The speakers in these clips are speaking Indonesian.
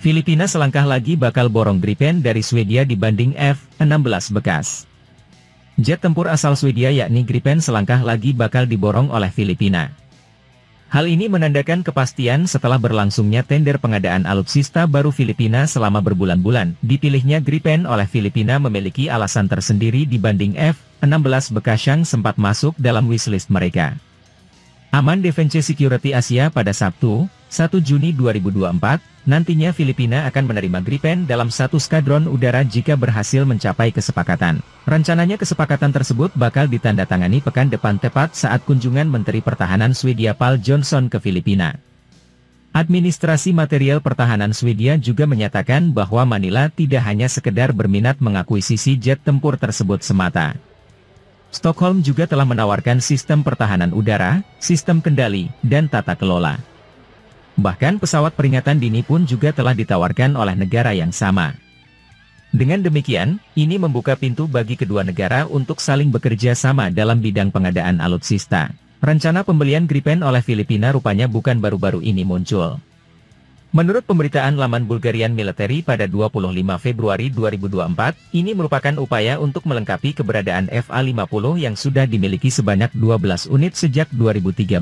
Filipina selangkah lagi bakal borong Gripen dari Swedia dibanding F-16 bekas. Jet tempur asal Swedia yakni Gripen selangkah lagi bakal diborong oleh Filipina. Hal ini menandakan kepastian setelah berlangsungnya tender pengadaan alutsista baru Filipina selama berbulan-bulan. Dipilihnya Gripen oleh Filipina memiliki alasan tersendiri dibanding F-16 bekas yang sempat masuk dalam wishlist mereka. Aman Defense Security Asia pada Sabtu, 1 Juni 2024, nantinya Filipina akan menerima Gripen dalam satu skadron udara jika berhasil mencapai kesepakatan. Rencananya kesepakatan tersebut bakal ditandatangani pekan depan tepat saat kunjungan Menteri Pertahanan Swedia Pál Johnson ke Filipina. Administrasi Material Pertahanan Swedia juga menyatakan bahwa Manila tidak hanya sekedar berminat mengakuisisi jet tempur tersebut semata. Stockholm juga telah menawarkan sistem pertahanan udara, sistem kendali, dan tata kelola. Bahkan pesawat peringatan dini pun juga telah ditawarkan oleh negara yang sama. Dengan demikian, ini membuka pintu bagi kedua negara untuk saling bekerja sama dalam bidang pengadaan alutsista. Rencana pembelian Gripen oleh Filipina rupanya bukan baru-baru ini muncul. Menurut pemberitaan laman Bulgarian Military pada 25 Februari 2024, ini merupakan upaya untuk melengkapi keberadaan FA-50 yang sudah dimiliki sebanyak 12 unit sejak 2013.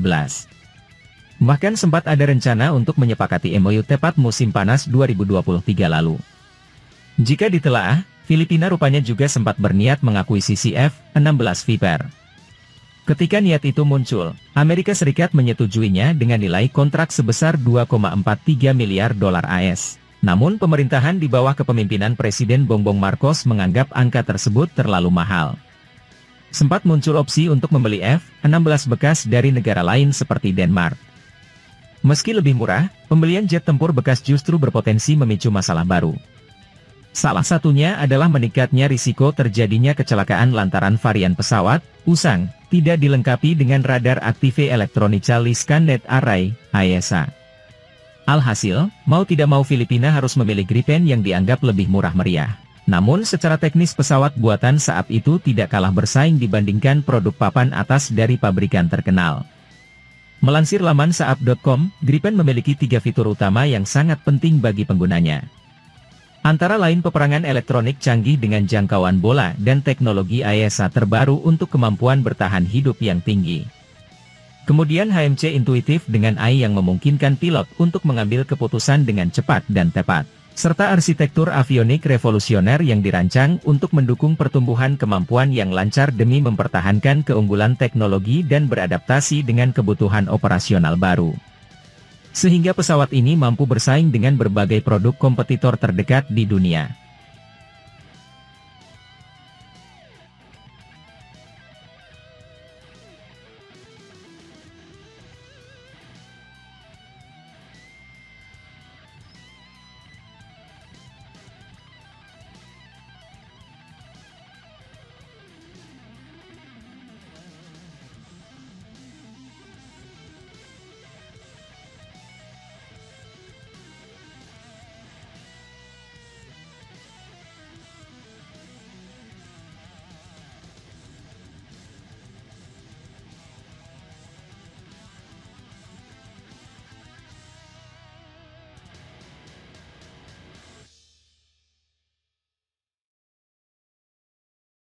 Bahkan sempat ada rencana untuk menyepakati MOU tepat musim panas 2023 lalu. Jika ditelaah, Filipina rupanya juga sempat berniat mengakuisisi F-16 Viper. Ketika niat itu muncul, Amerika Serikat menyetujuinya dengan nilai kontrak sebesar 2,43 miliar dolar AS. Namun pemerintahan di bawah kepemimpinan Presiden Bongbong Marcos menganggap angka tersebut terlalu mahal. Sempat muncul opsi untuk membeli F-16 bekas dari negara lain seperti Denmark. Meski lebih murah, pembelian jet tempur bekas justru berpotensi memicu masalah baru. Salah satunya adalah meningkatnya risiko terjadinya kecelakaan lantaran varian pesawat, usang, tidak dilengkapi dengan radar Active Electronically Scanned Array, AESA. Alhasil, mau tidak mau Filipina harus memilih Gripen yang dianggap lebih murah meriah. Namun secara teknis pesawat buatan saat itu tidak kalah bersaing dibandingkan produk papan atas dari pabrikan terkenal. Melansir laman saab.com, Gripen memiliki 3 fitur utama yang sangat penting bagi penggunanya. Antara lain peperangan elektronik canggih dengan jangkauan bola dan teknologi AESA terbaru untuk kemampuan bertahan hidup yang tinggi. Kemudian HMC intuitif dengan AI yang memungkinkan pilot untuk mengambil keputusan dengan cepat dan tepat. Serta arsitektur avionik revolusioner yang dirancang untuk mendukung pertumbuhan kemampuan yang lancar demi mempertahankan keunggulan teknologi dan beradaptasi dengan kebutuhan operasional baru. Sehingga pesawat ini mampu bersaing dengan berbagai produk kompetitor terdekat di dunia.